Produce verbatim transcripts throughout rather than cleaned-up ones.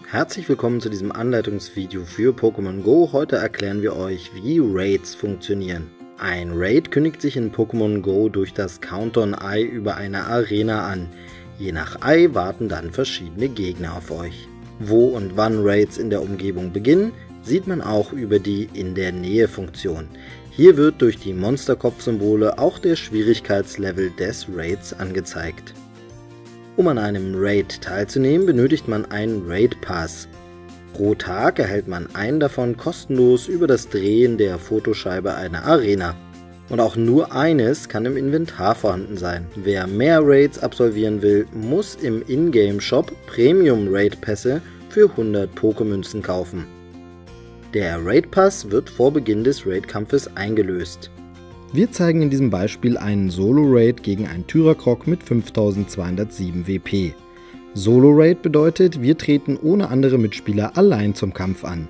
Herzlich willkommen zu diesem Anleitungsvideo für Pokémon Go. Heute erklären wir euch, wie Raids funktionieren. Ein Raid kündigt sich in Pokémon Go durch das Countdown-Ei über eine Arena an. Je nach Ei warten dann verschiedene Gegner auf euch. Wo und wann Raids in der Umgebung beginnen, sieht man auch über die In der Nähe-Funktion. Hier wird durch die Monsterkopf-Symbole auch der Schwierigkeitslevel des Raids angezeigt. Um an einem Raid teilzunehmen, benötigt man einen Raid Pass. Pro Tag erhält man einen davon kostenlos über das Drehen der Fotoscheibe einer Arena. Und auch nur eines kann im Inventar vorhanden sein. Wer mehr Raids absolvieren will, muss im Ingame-Shop Premium Raid Pässe für hundert Pokémünzen kaufen. Der Raid Pass wird vor Beginn des Raid-Kampfes eingelöst. Wir zeigen in diesem Beispiel einen Solo-Raid gegen einen Tyracroc mit fünftausendzweihundertsieben W P. Solo-Raid bedeutet, wir treten ohne andere Mitspieler allein zum Kampf an.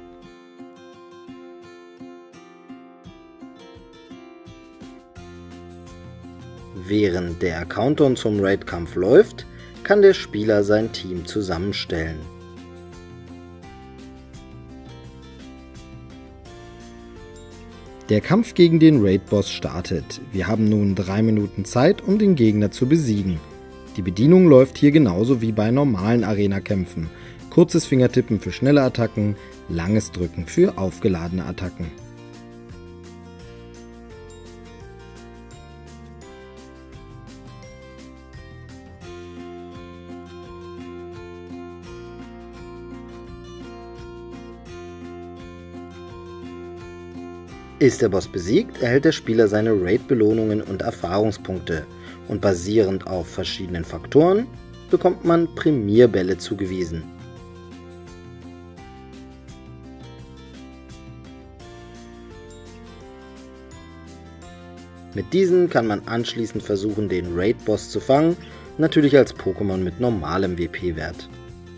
Während der Countdown zum Raid-Kampf läuft, kann der Spieler sein Team zusammenstellen. Der Kampf gegen den Raid-Boss startet. Wir haben nun drei Minuten Zeit, um den Gegner zu besiegen. Die Bedienung läuft hier genauso wie bei normalen Arena-Kämpfen. Kurzes Fingertippen für schnelle Attacken, langes Drücken für aufgeladene Attacken. Ist der Boss besiegt, erhält der Spieler seine Raid-Belohnungen und Erfahrungspunkte und basierend auf verschiedenen Faktoren bekommt man Prämierbälle zugewiesen. Mit diesen kann man anschließend versuchen, den Raid-Boss zu fangen, natürlich als Pokémon mit normalem W P-Wert.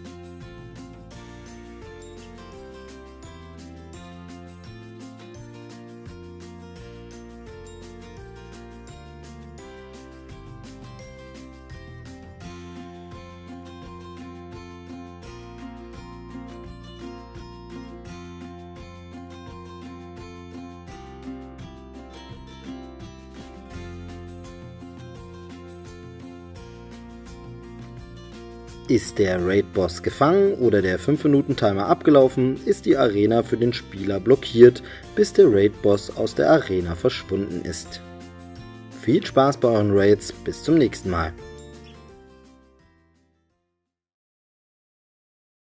Ist der Raid-Boss gefangen oder der fünf Minuten Timer abgelaufen, ist die Arena für den Spieler blockiert, bis der Raid-Boss aus der Arena verschwunden ist. Viel Spaß bei euren Raids, bis zum nächsten Mal.